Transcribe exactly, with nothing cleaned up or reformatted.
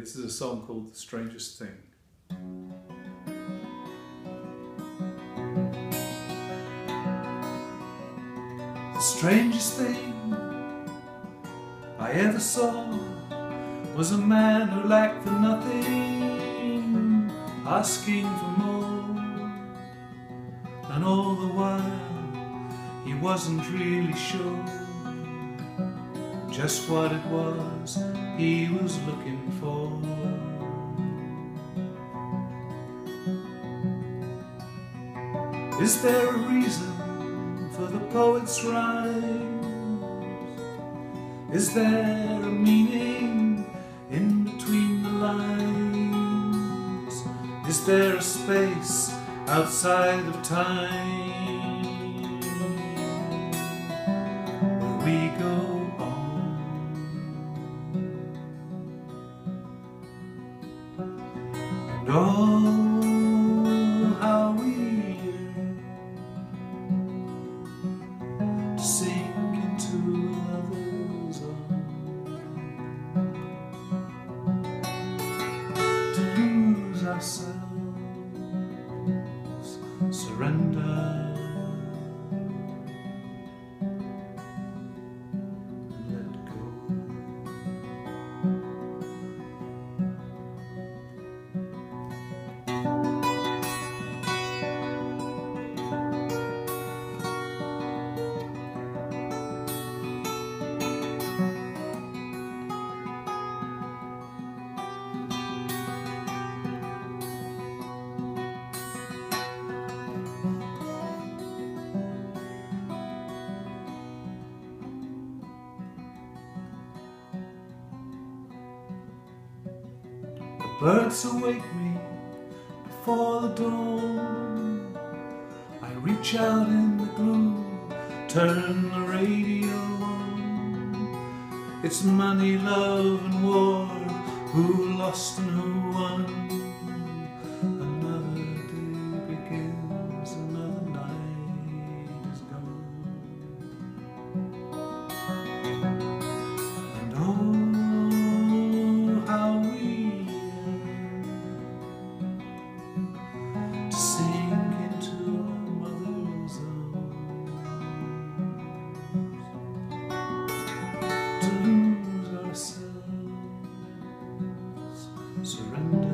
this is a song called The Strangest Thing. The strangest thing I ever saw was a man who lacked for nothing, asking for more, and all the while he wasn't really sure just what it was he was looking for. Is there a reason for the poet's rhymes? Is there a meaning in between the lines? Is there a space outside of time where we go on? And oh, how we yearn to sink into another's arms, to lose ourselves, surrender, and let go. Birds awake me before the dawn. I reach out in the gloom, turn the radio on. It's money, love and war, who lost and who won. Another day begins, another night is gone. And oh, how we sink into our mother's arms, to lose ourselves, surrender.